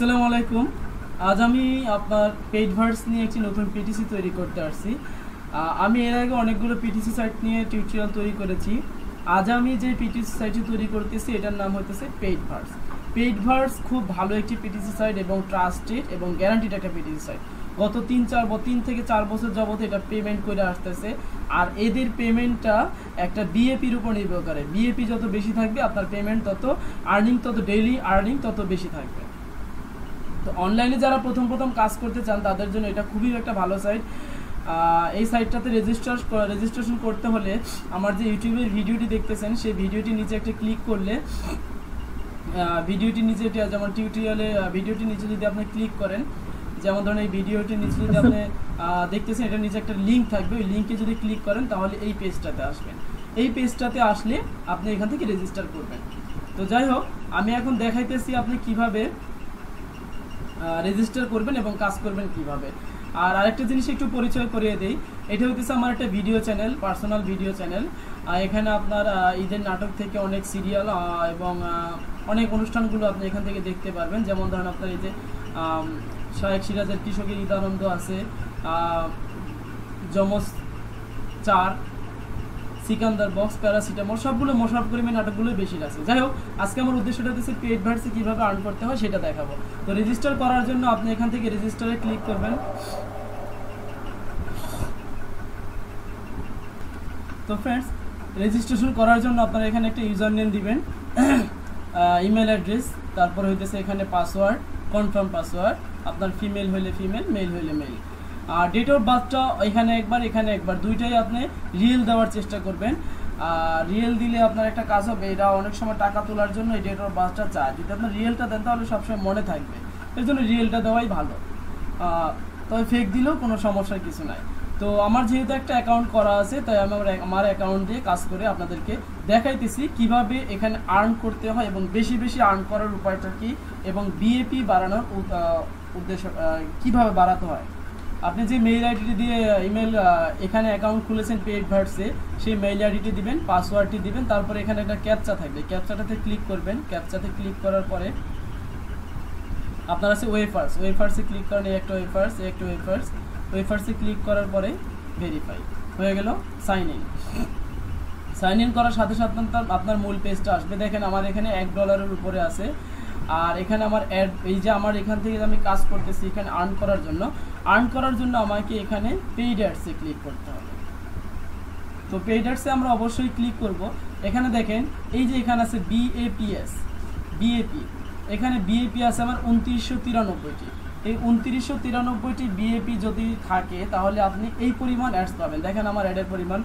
আসসালামু আলাইকুম। আজ আমি আপনার পেইড ভার্স নিয়ে একটি নতুন পিটিসি তৈরি করতে আসছি। আমি এর আগে অনেকগুলো পিটিসি সাইট নিয়ে টিউটোরিয়াল তৈরি করেছি। আজ আমি যে পিটিসি সাইটটি তৈরি করতেছি এটার নাম হতেছে পেইড ভার্স। পেইড ভার্স খুব ভালো একটি পিটিসি সাইট এবং ট্রাস্টেড এবং গ্যারান্টিড একটা পিটিসি সাইট। গত 3 থেকে 4 বছর যাবত এটা পেমেন্ট করে আসতেছে। আর এদের পেমেন্টটা একটা বিএপির উপর নির্ভর করে। বিএপি যত বেশি থাকবে আপনার পেমেন্ট তত আর্নিং, তত ডেইলি আর্নিং তত বেশি থাকবে। তো অনলাইনে যারা প্রথম কাজ করতে চান তাদের জন্য এটা খুবই একটা ভালো সাইট। এই সাইটটাতে রেজিস্ট্রেশন করতে হলে আমার যে ইউটিউবের ভিডিওটি দেখতেছেন সেই ভিডিওটির নিচে একটা ক্লিক করলে ভিডিওটির নিচে যেমন টিউটোরিয়ালে ভিডিওটির নিচে যদি আপনি ক্লিক করেন, যেমন ধরেন এই ভিডিওটির নিচে যদি আপনি দেখতেছেন এটার নিচে একটা লিঙ্ক থাকবে, ওই লিঙ্কে যদি ক্লিক করেন তাহলে এই পেজটাতে আসবেন। এই পেজটাতে আসলে আপনি এখান থেকে রেজিস্টার করবেন। তো যাই হোক, আমি এখন দেখাইতেছি আপনি কিভাবে রেজিস্টার করবেন এবং কাজ করবেন কিভাবে। আর আরেকটা জিনিস একটু পরিচয় করিয়ে দেই, এটা হইতেছে আমার একটা video channel, personal video channel. এখানে আপনার ঈদের নাটক থেকে অনেক সিরিয়াল এবং অনেক অনুষ্ঠানগুলো আপনি এখান থেকে দেখতে পারবেন। যেমন ধরেন আপনার এই যে শায়েখ সিরাজের কৃষকের ঈদ আনন্দ আছে, যমজ 4, সিকান্দার বক্স, প্যারাসিটামল, সবগুলো মোশাররফ করিমের নাটকগুলোই বেশি আছে। যাই হোক, আজকে আমার উদ্দেশ্যটা হচ্ছে পেইড ভার্সে কীভাবে আর্ন করতে হয় সেটা দেখাবো। তো রেজিস্টার করার জন্য আপনি এখান থেকে রেজিস্টারে ক্লিক করবেন। তো ফ্রেন্ডস, রেজিস্ট্রেশন করার জন্য আপনারা এখানে একটা ইউজার নেম দিবেন, ইমেল অ্যাড্রেস, তারপর হইতেছে এখানে পাসওয়ার্ড, কনফার্ম পাসওয়ার্ড, আপনার ফিমেল হইলে ফিমেল, মেল হইলে মেল। আর ডেট অফ বার্থটা এখানে একবার দুইটাই আপনি রিয়েল দেওয়ার চেষ্টা করবেন। রিয়েল দিলে আপনার একটা কাজ হবে, এটা অনেক সময় টাকা তোলার জন্য এই ডেট অফ বার্থটা চায়। যদি আপনি রিয়েলটা দেন তাহলে সবসময় মনে থাকবে, এর জন্য রিয়েলটা দেওয়াই ভালো। তবে ফেক দিলেও কোনো সমস্যার কিছু নাই। তো আমার যেহেতু একটা অ্যাকাউন্ট করা আছে, তাই আমি আমার অ্যাকাউন্ট দিয়ে কাজ করে আপনাদেরকে দেখাইতেছি কিভাবে এখানে আর্ন করতে হয় এবং বেশি আর্ন করার উপায়টা কি এবং বিএপি বাড়ানোর উদ্দেশ্য কিভাবে বাড়াতে হয়। আপনি যে মেইল আইডিটি দিয়ে ইমেল এখানে অ্যাকাউন্ট খুলেছেন পেইড ভার্সে, সেই মেইল আইডিটি দিবেন, পাসওয়ার্ডটি দিবেন, তারপরে এখানে একটা ক্যাপচা থাকবে, ক্যাপচাটাতে ক্লিক করবেন। ক্যাপচাতে ক্লিক করার পরে আপনার আছে ওয়েফার্সে ক্লিক করেন, এই একটা ওয়েফার্সে ক্লিক করার পরে ভেরিফাই হয়ে গেল। সাইন ইন করার সাথে সাথে আপনার মূল পেজটা আসবে। দেখেন আমার এখানে $1 উপরে আছে। আর এখানে আমার এই যে আমার এখান থেকে আমি কাজ করতেছি, এখানে আর্ন করার জন্য আমাকে এখানে পেইড অ্যাডসে ক্লিক করতে হবে। তো পেইড অ্যাডসে আমরা অবশ্যই ক্লিক করব। এখানে দেখেন এই যে এখানে আছে বিএপি, এখানে বিএপি আছে আমার 2993টি। এই 2993টি বিএপি যদি থাকে তাহলে আপনি এই পরিমাণ অ্যাডস পাবেন। দেখেন আমার অ্যাডের পরিমাণ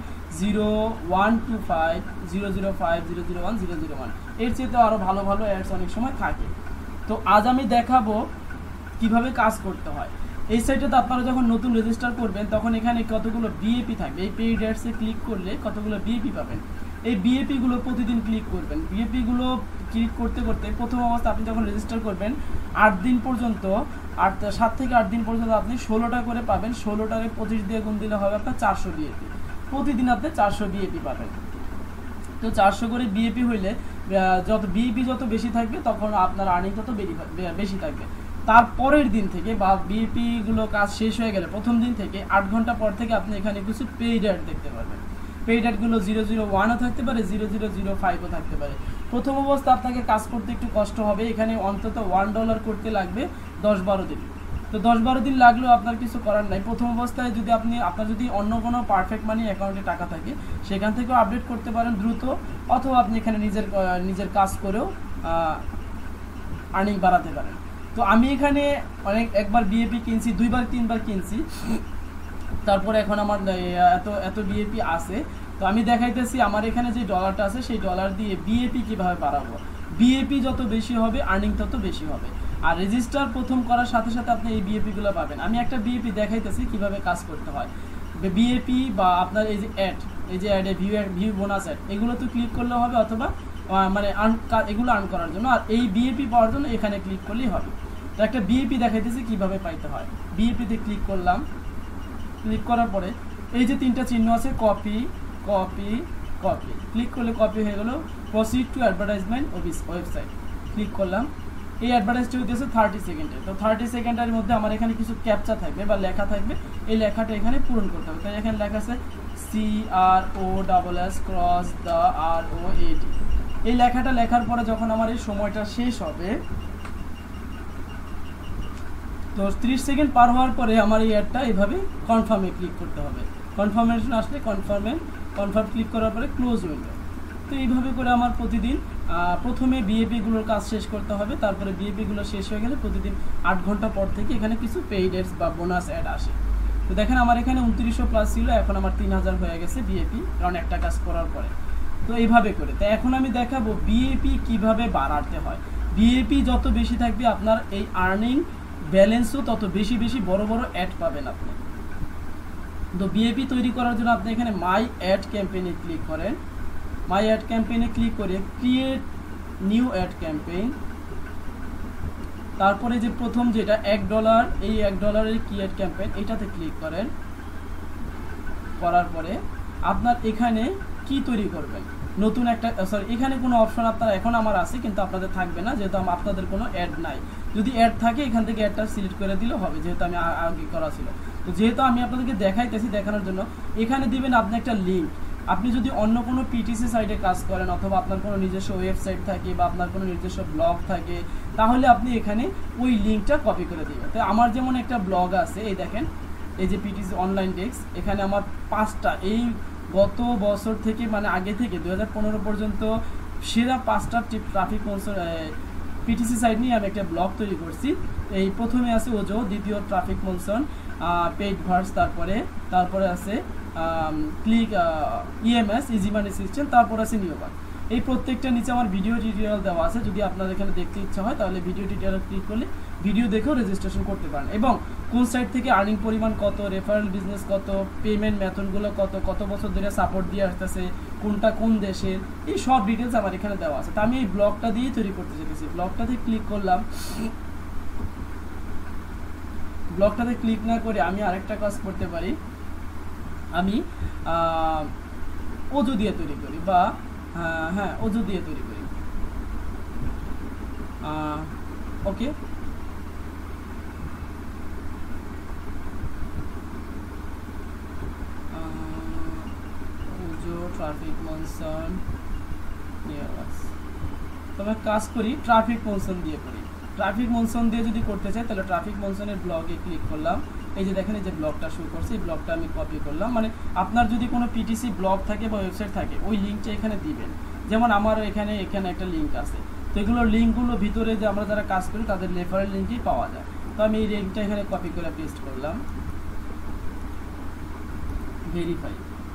0125 005 001 001, এর চেয়ে তো আরও ভালো অ্যাডস অনেক সময় থাকে। তো আজ আমি দেখাবো কিভাবে কাজ করতে হয়। এই সাইটটাতে আপনারা যখন নতুন রেজিস্টার করবেন তখন এখানে কতগুলো বিএপি থাকবে, এই পেইড অ্যাডসে ক্লিক করলে কতগুলো বিএপি পাবেন। এই বিএপিগুলো প্রতিদিন ক্লিক করবেন। বিএপিগুলো ক্লিক করতে প্রথম অবস্থা আপনি যখন রেজিস্টার করবেন 8 দিন পর্যন্ত, 7 থেকে 8 দিন পর্যন্ত আপনি 16টা করে পাবেন। 16টাকে 25 দিয়ে গুণ দিলে হবে আপনার 400 বিএপি। প্রতিদিন আপনি 400 বিএপি পাবেন। তো 400 করে বিএপি হইলে বিএপি যত বেশি থাকবে তখন আপনার আর্নিং তত বেশি থাকবে। তারপরের দিন থেকে বা বিএপিগুলো কাজ শেষ হয়ে গেলে প্রথম দিন থেকে 8 ঘন্টা পর থেকে আপনি এখানে কিছু পেইড অ্যাড দেখতে পারবেন। পেইড অ্যাডগুলো 001ও থাকতে পারে, 0005ও থাকতে পারে। প্রথম অবস্থা আপনাকে কাজ করতে একটু কষ্ট হবে, এখানে অন্তত $1 করতে লাগবে 10-12 দিন। তো 10-12 দিন লাগলেও আপনার কিছু করার নাই। প্রথম অবস্থায় যদি আপনার যদি অন্য কোনো পারফেক্ট মানি অ্যাকাউন্টে টাকা থাকে সেখান থেকেও আপডেট করতে পারেন দ্রুত, অথবা আপনি এখানে নিজের কাজ করেও আর্নিং বাড়াতে পারেন। তো আমি এখানে একবার বিএপি কিনছি, 2-3বার কিনছি, তারপরে এখন আমার এত বিএপি আছে। তো আমি দেখাইতেছি আমার এখানে যে ডলারটা আছে সেই ডলার দিয়ে বিএপি কিভাবে বাড়াবো। বিএপি যত বেশি হবে আর্নিং তত বেশি হবে। আর রেজিস্টার প্রথম করার সাথে সাথে আপনি এই বিএপিগুলো পাবেন। আমি একটা বিএপি দেখাইতেছি কিভাবে কাজ করতে হয়। বিএপি বা আপনার এই যে অ্যাডে ভিউ বোনাস অ্যাড, এগুলো তো ক্লিক করলে হবে, অথবা মানে এগুলো আর্ন করার জন্য। আর এই বিএপি পাওয়ার জন্য এখানে ক্লিক করলেই হবে। তো একটা বিএপি দেখাইতেছি কিভাবে পাইতে হয়। বিএপিতে ক্লিক করলাম, ক্লিক করার পরে এই যে 3টা চিহ্ন আছে, কপি, ক্লিক করলে কপি হয়ে গেল। Proceed to advertisement website click করলাম। এই অ্যাডভার্টাইজটি হইতেছে 30 সেকেন্ডের। তো 30 সেকেন্ডের মধ্যে আমার এখানে কিছু ক্যাপচা থাকবে বা লেখা থাকবে, এই লেখাটা এখানে পূরণ করতে হবে। তাই এখানে লেখা আছে CROSS ক্রস দ্য ROAD। এই লেখাটা লেখার পরে যখন আমার এই সময়টা শেষ হবে, তো 30 সেকেন্ড পার হওয়ার পরে আমার এই অ্যাডটা এইভাবে কনফার্মে ক্লিক করতে হবে। কনফার্মেশন আসলে কনফার্ম ক্লিক করার পরে ক্লোজ উইন্ডো। তো এইভাবে করে আমার প্রতিদিন প্রথমে বিএপিগুলোর কাজ শেষ করতে হবে, তারপরে বিএপিগুলো শেষ হয়ে গেলে প্রতিদিন 8 ঘন্টা পর থেকে এখানে কিছু পেইড অ্যাডস বা বোনাস অ্যাড আসে। তো দেখেন আমার এখানে 2900 প্লাস ছিল, এখন আমার 3000 হয়ে গেছে বিএপি, কারণ একটা কাজ করার পরে। তো এইভাবে করে তো এখন আমি দেখাবো বিএপি কিভাবে বাড়াতে হয়। বিএপি যত বেশি থাকবে আপনার এই আর্নিং ব্যালেন্সও তত বেশি বেশি বড় বড় অ্যাড পাবেন আপনি। তো বিএপি তৈরি করার জন্য আপনি এখানে মাই অ্যাড ক্যাম্পেইনে ক্লিক করেন। মাই অ্যাড ক্যাম্পেইনে ক্লিক করে ক্রিয়েট নিউ অ্যাড ক্যাম্পেইন, তারপরে যে প্রথম যেটা $1, এই $1 ক্রিয়েট ক্যাম্পেইন এটাতে ক্লিক করেন। করার পরে আপনার এখানে কি তৈরি করবেন, নতুন একটা এখানে কোনো অপশন আপনার এখন আমার আছে কিন্তু আপনাদের থাকবে না, যেহেতু আপনাদের কোনো অ্যাড নাই। যদি অ্যাড থাকে এখান থেকে অ্যাডটা সিলেক্ট করে দিলে হবে, যেহেতু আমি আগে করা ছিল। তো যেহেতু আমি আপনাদেরকে দেখাইতেছি, দেখানোর জন্য এখানে দিবেন আপনি একটা লিঙ্ক। আপনি যদি অন্য কোনো পিটিসি সাইটে কাজ করেন অথবা আপনার কোনো নিজস্ব ওয়েবসাইট থাকে বা আপনার কোনো নিজস্ব ব্লগ থাকে, তাহলে আপনি এখানে ওই লিঙ্কটা কপি করে দিবেন। তো আমার যেমন একটা ব্লগ আছে, এই দেখেন এই যে পিটিসি অনলাইন ডেস্ক, এখানে আমার 5টা এই গত বছর থেকে মানে আগে থেকে 2015 পর্যন্ত সেরা 5টা ট্রাফিক পিটিসি সাইট নিয়ে আমি একটা ব্লগ তৈরি করছি। এই প্রথমে আছে ওজো, দ্বিতীয় ট্রাফিক মনসন, পেইড ভার্স, তারপরে আছে click EMS easy money system, তারপর আছে নিয়োবাক। এই প্রত্যেকটা নিচে আমার ভিডিও টিউটোরিয়াল দেওয়া আছে, যদি আপনার এখানে দেখতে ইচ্ছা হয় তাহলে ভিডিও টিউটোরিয়াল ক্লিক করলে ভিডিও দেখেও রেজিস্ট্রেশন করতে পারেন। এবং কোন সাইট থেকে আর্নিং পরিমাণ কত, রেফারেল বিজনেস কত, পেমেন্ট মেথডগুলো কত বছর ধরে সাপোর্ট দিয়ে আসতেছে, কোনটা কোন দেশের, এই সব ডিটেলস আমার এখানে দেওয়া আছে। তো আমি এই ব্লগটা দিয়েই তৈরি করতে চাইতেছি। ব্লগটাতে ক্লিক করলাম। ব্লগটাতে ক্লিক না করে আমি আরেকটা কাজ করতে পারি, আমি ওজো দিয়ে তৈরি করি বা হ্যাঁ ওজো দিয়ে তৈরি করি। ওকে, ওজো ট্রাফিক মনসন তবে কাজ করি ট্রাফিক মনসন দিয়ে করি। ট্রাফিক মনসন দিয়ে যদি করতে চাই তাহলে ট্রাফিক মনসনের ব্লগে ক্লিক করলাম। এই যে দেখেন এই যে ব্লগটা শুরু করছি, এই ব্লগটা আমি কপি করলাম। মানে আপনার যদি কোনো পিটিসি ব্লগ থাকে বা ওয়েবসাইট থাকে ওই লিঙ্কটা এখানে দিবেন। যেমন আমার এখানে একটা লিঙ্ক আছে, তো এগুলোর লিঙ্কগুলো ভিতরে যে আমরা যারা কাজ করি তাদের রেফারেল লিঙ্কই পাওয়া যায়। তো আমি এই লিঙ্কটা এখানে কপি করে পেস্ট করলাম। ভেরিফাই,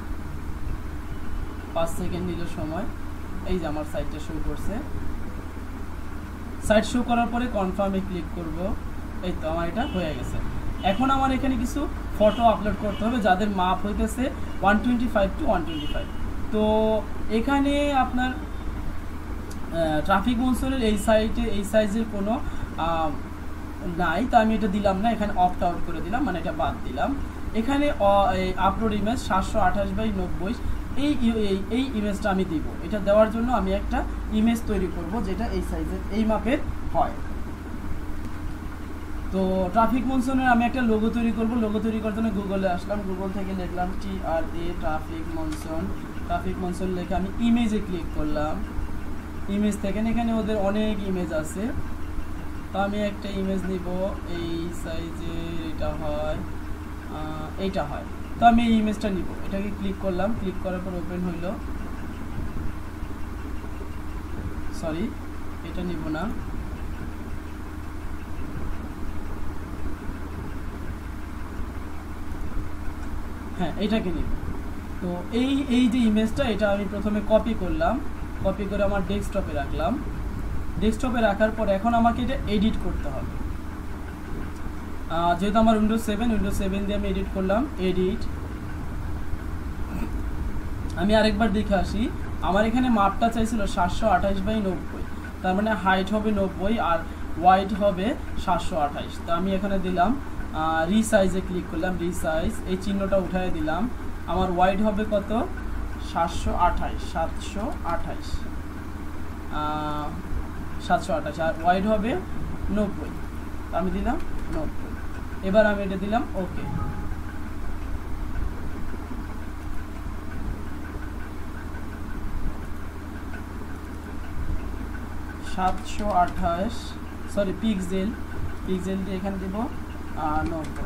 5 সেকেন্ড নিল সময়। এই যে আমার সাইটটা শো করছে। সাইট শো করার পরে কনফার্মে ক্লিক করব। এই তো আমার এটা হয়ে গেছে। এখন আমার এখানে কিছু ফটো আপলোড করতে হবে যাদের মাপ হইতেছে 125 to 125। তো এখানে আপনার ট্রাফিক মনসনের এই সাইটে এই সাইজের কোনো নাই, তো আমি এটা দিলাম না, এখানে অপ্ট আউট করে দিলাম, মানে এটা বাদ দিলাম। এখানে আপলোড ইমেজ 728x90, এই ইমেজটা আমি দিব। এটা দেওয়ার জন্য আমি একটা ইমেজ তৈরি করব যেটা এই সাইজের এই মাপের হয়। তো ট্রাফিক মনসনের আমি একটা লোগো তৈরি করব। লোগো তৈরি করার জন্য গুগলে আসলাম, গুগল থেকে লিখলাম TRA ট্রাফিক মনসন লিখে আমি ইমেজে ক্লিক করলাম। ইমেজ থেকে এখানে ওদের অনেক ইমেজ আছে, তো আমি একটা ইমেজ নিব এই সাইজের, এইটা হয়। তো আমি এই ইমেজটা নিব, এটাকে ক্লিক করলাম। ক্লিক করার পর ওপেন হইল, সরি এটা নিব না, হ্যাঁ এইটাকে নিব। তো এই যে ইমেজটা এটা আমি প্রথমে কপি করলাম, কপি করে আমার ডেস্কটপে রাখলাম। ডেস্কটপে রাখার পর এখন আমাকে এটা এডিট করতে হবে। যেহেতু আমার উইন্ডোজ 7 দিয়ে আমি এডিট করলাম। এডিট, আমি আরেকবার দেখে আসি। আমার এখানে মাপটা চাইছিল 728x90, তার মানে হাইট হবে 90 আর ওয়াইড হবে 728। তো আমি এখানে দিলাম রিসাইজে ক্লিক করলাম, রিসাইজ এই চিহ্নটা উঠাই দিলাম। আমার ওয়াইড হবে কত, 728 728, আর ওয়াইড হবে 90, আমি দিলাম 90। এবার আমি এটা দিলাম ওকে। সরি পিক্সেল দিয়ে এখানে দিব 90।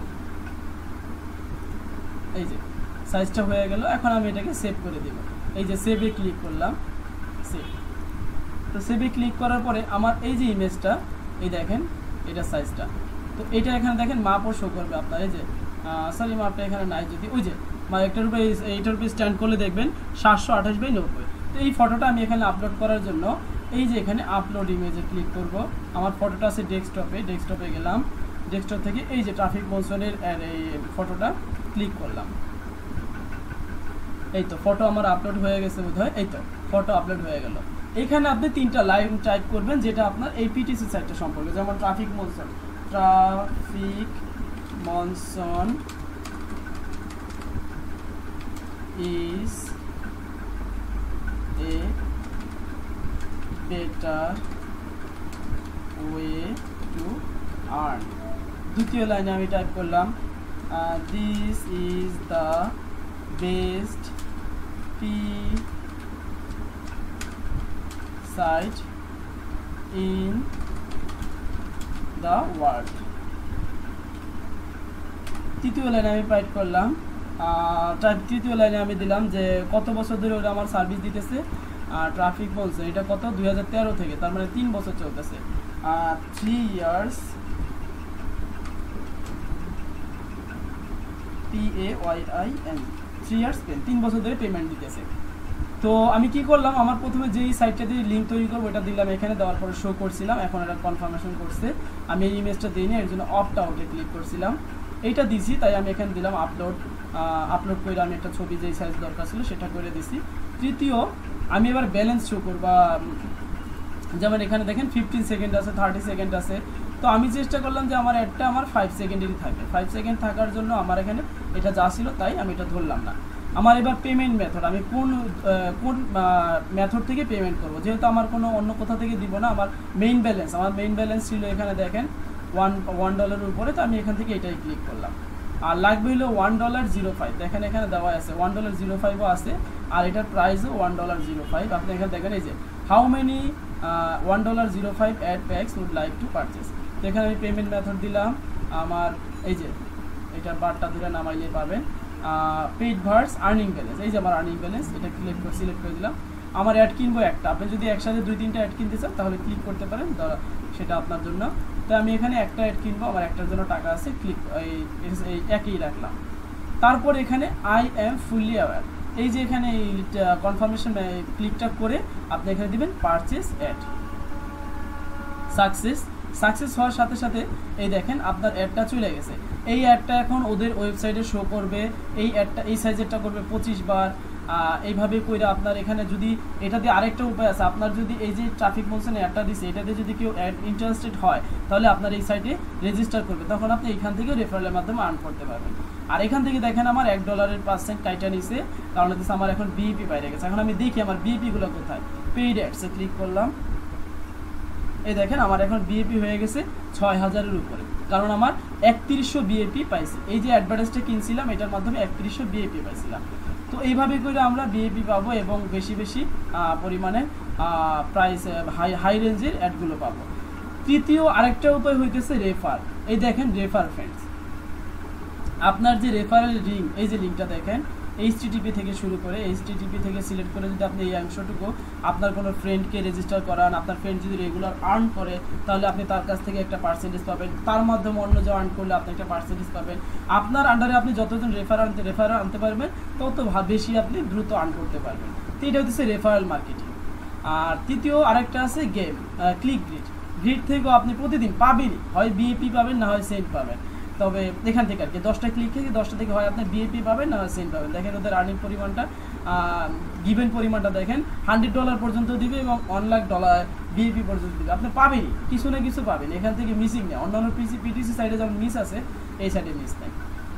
এই যে সাইজটা হয়ে গেল। এখন আমি এটাকে সেভ করে দেব। এই যে সেভে ক্লিক করলাম, সেভ। তো সেভে ক্লিক করার পরে আমার এই যে ইমেজটা, এই দেখেন এটা সাইজটা, তো এটা এখানে দেখেন মাপও শো করবে আপনার। এই যে সরি মাপটা এখানে নাই, যদি ওই যে এইটার উপরে স্ট্যান্ড করলে দেখবেন 728/90। তো এই ফটোটা আমি এখানে আপলোড করার জন্য এই যে এখানে আপলোড ইমেজে ক্লিক করব। আমার ফটোটা আছে ডেস্কটপে গেলাম, ডেস্কটপ থেকে এই যে ট্রাফিক মনসনের এই ফটোটা ক্লিক করলাম। এই তো ফটো আমার আপলোড হয়ে গেছে বোধহয়। এই তো ফটো আপলোড হয়ে গেল। এখানে আপনি 3টা লাইন টাইপ করবেন যেটা আপনার এই পিটিসি সাইটটা সম্পর্কে, যেমন Traffic Monsoon is a better way to earn. দ্বিতীয় লাইনে আমি টাইপ করলাম this is the best site in the world। তৃতীয় লাইনে আমি টাইপ করলাম তৃতীয় লাইনে আমি দিলাম যে কত বছর ধরে ওরা আমার সার্ভিস দিতেছে, ট্রাফিক বলছে এটা কত 2013 থেকে, তার মানে 3 বছর চলতেছে। 3 years PAYIN 3 years 3 বছর ধরে পেমেন্ট দিতেছে। তো আমি কি করলাম, আমার প্রথমে যেই সাইটটা দিয়ে লিঙ্ক তৈরি করবো এটা দিলাম, এখানে দেওয়ার পরে শো করছিলাম। এখন এটা কনফার্মেশন করছে, আমি এই ইমেজটা দিইনি, এর জন্য অপটা আউটে ক্লিক করছিলাম। এইটা দিছি, তাই আমি এখানে দিলাম আপলোড করে আমি একটা ছবি যেই সাইজ দরকার ছিল সেটা করে দিছি। তৃতীয়, আমি এবার ব্যালেন্স শো করবা, যেমন এখানে দেখেন 15 সেকেন্ড আছে, 30 সেকেন্ড আছে। তো আমি চেষ্টা করলাম যে আমার অ্যাডটা আমার 5 সেকেন্ডেরই থাকে। 5 সেকেন্ড থাকার জন্য আমার এখানে এটা যা ছিল তাই আমি এটা ধরলাম না। আমার এবার পেমেন্ট মেথড, আমি কোন মেথড থেকে পেমেন্ট করব, যেহেতু আমার কোনো অন্য কোথা থেকে দিব না। আমার মেইন ব্যালেন্স ছিল এখানে দেখেন $1 উপরে, তো আমি এখান থেকে এটাই ক্লিক করলাম। আর লাগবে হলো $1.05, দেখেন এখানে দেওয়া আছে $1.05ও আছে, আর এটার প্রাইসও $1.05। আপনি এখানে দেখেন এই যে how many $1.05 ad packs would like to purchase. তো এখানে আমি পেমেন্ট মেথড দিলাম, আমার এই যে এটার বারটা ধরে নামাইলে পাবেন পেইড ভার্স আর্নিং ব্যালেন্স। এই যে আমার আর্নিং ব্যালেন্স, এটা সিলেক্ট করে দিলাম। আমার অ্যাড কিনবো একটা, আপনি যদি একসাথে 2-3টা অ্যাড কিনতে চান তাহলে ক্লিক করতে পারেন, সেটা আপনার জন্য। তো আমি এখানে একটা অ্যাড কিনবো, আমার একটার জন্য টাকা আছে, ক্লিক এই একই রাখলাম। তারপর এখানে আই অ্যাম ফুললি অ্যাওয়্যার, এই যে এখানে এই কনফার্মেশন ক্লিকটা করে আপনি এখানে দিবেন পারচেস অ্যাড। সাকসেস হওয়ার সাথে সাথে এই দেখেন আপনার অ্যাডটা চলে গেছে। এই অ্যাডটা এখন ওদের ওয়েবসাইটে শো করবে। এই অ্যাডটা এই সাইজেরটা করবে 25 বার। এইভাবে করে আপনার এখানে যদি এটা দিয়ে আরেকটা উপায় আছে, আপনার যদি এই যে ট্রাফিক মনসনে অ্যাডটা দিচ্ছে এটাতে যদি কেউ ইন্টারেস্টেড হয় তাহলে আপনার এই সাইটে রেজিস্টার করবে, তখন আপনি এখান থেকে রেফারেলের মাধ্যমে আর্ন করতে পারবেন। আর এখান থেকে দেখেন আমার $1% কাইটা নিছে, কারণ হচ্ছে আমার এখন বিইপি বাইরে গেছে। এখন আমি দেখি আমার বিইপিগুলো কোথায়, পেইড অ্যাডসে ক্লিক করলাম। এই দেখেন আমার এখন বিএপি হয়ে গেছে 6000-এর উপরে, কারণ আমার 3100 বিএপি পাইছি। এই যে অ্যাডভার্টাইজটা কিনছিলাম এটার মাধ্যমে 3100 বিএপি পাইছিলাম। তো এইভাবে করে আমরা বিএপি পাবো এবং বেশি পরিমাণে প্রাইস হাই রেঞ্জের অ্যাডগুলো পাবো। তৃতীয় আরেকটা উপায় হইতেছে রেফার। এই দেখেন রেফার ফ্রেন্ডস, আপনার যে রেফারেল লিঙ্ক, এই যে লিঙ্কটা দেখেন HTTP থেকে শুরু করে HTTP থেকে সিলেক্ট করে যদি আপনি এই অংশটুকু আপনার কোনো ফ্রেন্ডকে রেজিস্টার করান, আপনার ফ্রেন্ড যদি রেগুলার আর্ন করে তাহলে আপনি তার কাছ থেকে একটা পার্সেন্টেজ পাবেন, তার মাধ্যমে অন্য যে আর্ন করলে আপনি একটা পার্সেন্টেজ পাবেন। আপনার আন্ডারে আপনি যতজন রেফার আনতে পারবেন তত বেশি আপনি দ্রুত আর্ন করতে পারবেন। তো এটা হচ্ছে রেফারেল মার্কেটিং। আর তৃতীয় আরেকটা আছে গেম ক্লিক গ্রিড থেকেও আপনি প্রতিদিন পাবেনই, হয় বিএপি পাবেন না হয় সেন্ট পাবেন। তবে এখান থেকে আর কি 10টা ক্লিক থেকে 10টা থেকে হয় আপনি বিএপি পাবেন না হয় সেন্ট পাবেন। দেখেন ওদের আর্নিং পরিমাণটা, গিভেন পরিমাণটা দেখেন $100 পর্যন্ত দিবে এবং $1,00,000 বিএপি পর্যন্ত দিবে। আপনি পাবেনই, কিছু না কিছু পাবেন এখান থেকে, মিসিং নেই। অন্যান্য পিটিসি সাইডে যেমন মিস আছে এই সাইডে মিস নেই।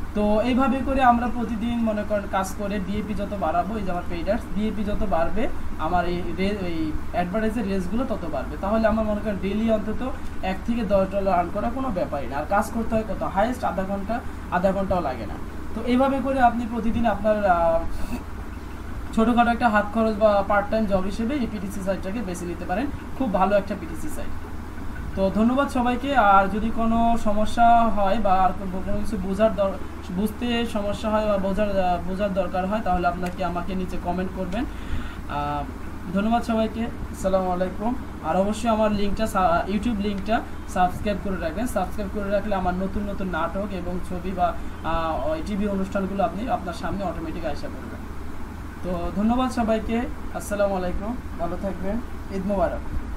তো এইভাবে করে আমরা প্রতিদিন মনে করেন কাজ করে ডিএপি যত বাড়াবো, এই যে আমার পেইডার্স ডিএপি যত বাড়বে আমার এই অ্যাডভার্টাইজের রেসগুলো তত বাড়বে। তাহলে আমার মনে করেন ডেইলি অন্তত $1 থেকে $10 আর্ন করা কোনো ব্যাপারই না। আর কাজ করতে হয় কত, হাইয়েস্ট আধা ঘন্টাও লাগে না। তো এইভাবে করে আপনি প্রতিদিন আপনার ছোটোখাটো একটা হাত খরচ বা পার্ট টাইম জব হিসেবে এই পিটিসি সাইটটাকে বেছে নিতে পারেন। খুব ভালো একটা পিটিসি সাইট। তো ধন্যবাদ সবাইকে। আর যদি কোনো সমস্যা হয় বা আর কোনো কিছু বুঝতে সমস্যা হয় বা বোঝার দরকার হয় তাহলে আমাকে নিচে কমেন্ট করবেন। ধন্যবাদ সবাইকে, আসসালামু আলাইকুম। আর অবশ্যই আমার ইউটিউব লিঙ্কটা সাবস্ক্রাইব করে রাখবেন। সাবস্ক্রাইব করে রাখলে আমার নতুন নতুন নাটক এবং ছবি বা টিভি অনুষ্ঠানগুলো আপনার সামনে অটোমেটিক আসা পড়বে। তো ধন্যবাদ সবাইকে, আসসালামু আলাইকুম, ভালো থাকবেন, ঈদ মোবারক।